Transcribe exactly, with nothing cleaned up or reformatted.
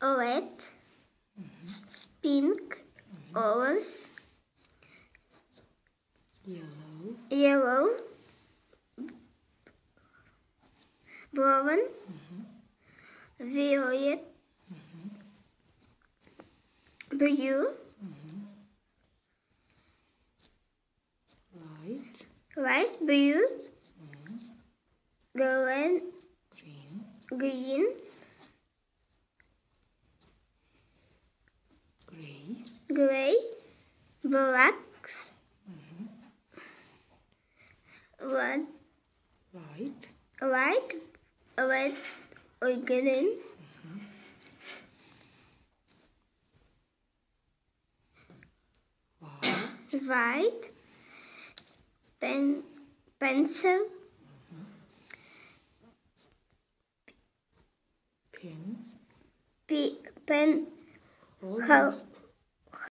red, mm-hmm. pink, mm-hmm. orange, yellow, yellow, brown, mm-hmm. violet, mm-hmm. blue, mm-hmm. light, light blue, mm-hmm. green, green, green, gray, gray, black, mm-hmm. red, light, white, red or green, mm-hmm. white, white, pen, pencil, mm-hmm. pen, p, pen, hold, how,